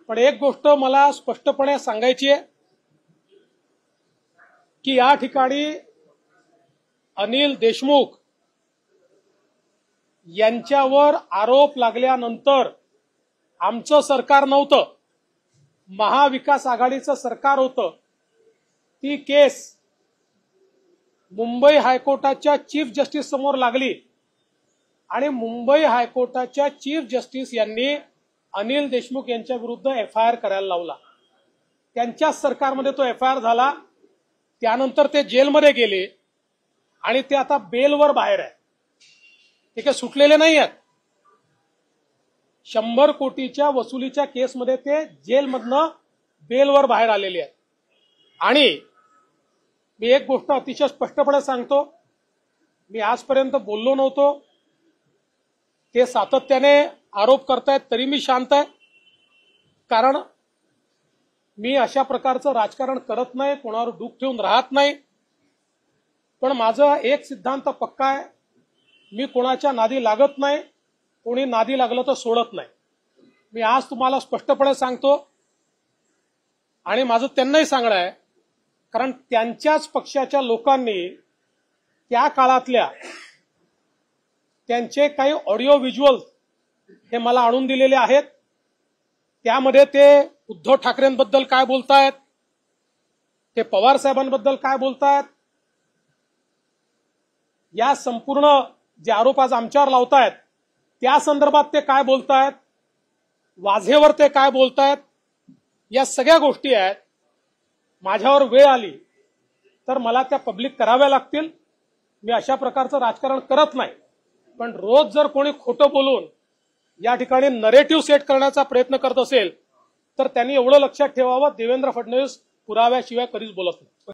पण एक गोष्ट मला स्पष्टपणे सांगायची आहे की या ठिकाणी अनिल देशमुख यांच्यावर आरोप लागल्यानंतर आमचं सरकार नव्हतं, महाविकास आघाडीचं सरकार होतं. ती केस मुंबई हायकोर्टाच्या चीफ जस्टिस समोर लागली आणि मुंबई हायकोर्टाच्या चीफ जस्टिस यांनी अनिल देशमुख यांच्या विरुद्ध एफआयआर करायला लावला. त्यांच्याच सरकारमध्ये तो एफआयआर झाला. त्यानंतर ते जेलमध्ये गेले आणि ते आता बेलवर बाहेर आहे. ते काही सुटलेले नाही आहेत. 100 कोटीच्या वसुलीच्या केसमध्ये ते जेलमधनं बेलवर बाहेर आलेले आहेत. आणि मी एक गोष्ट अतिशय स्पष्टपणे सांगतो, मी आजपर्यंत बोललो नव्हतो. ते सातत्याने आरोप करतायत तरी मी शांत आहे, कारण मी अशा प्रकारचं राजकारण करत नाही, कोणावर डूक ठेवून राहत नाही. पण माझा एक सिद्धांत पक्का आहे, मी कोणाच्या नादी लागत नाही, कोणी नादी लागलं तर सोडत नाही. मी आज तुम्हाला स्पष्टपणे सांगतो आणि माझं त्यांनाही सांगणं आहे, कारण त्यांच्याच पक्षाच्या लोकांनी त्या काळातल्या त्यांचे काही ऑडिओ व्हिज्युअल्स हे मला आणून दिलेले आहेत. त्यामध्ये ते उद्धव ठाकरेंबद्दल काय बोलतायत, ते पवार साहेबांबद्दल काय बोलतायत, या संपूर्ण जे आरोप आज आमच्यावर लावतायत त्या संदर्भात ते काय बोलतायत, वाझेवर ते काय बोलतायत, या सगळ्या गोष्टी आहेत. माझ्यावर वेळ आली तर मला त्या पब्लिक कराव्या लागतील. मी अशा प्रकारचं राजकारण करत नाही. पण रोज जर कोणी खोटं बोलून या ठिकाणी नरेटिव्ह सेट करण्याचा प्रयत्न करत असेल तर त्यांनी एवढं लक्षात ठेवावं, देवेंद्र फडणवीस पुराव्याशिवाय कधीच बोलत नाही.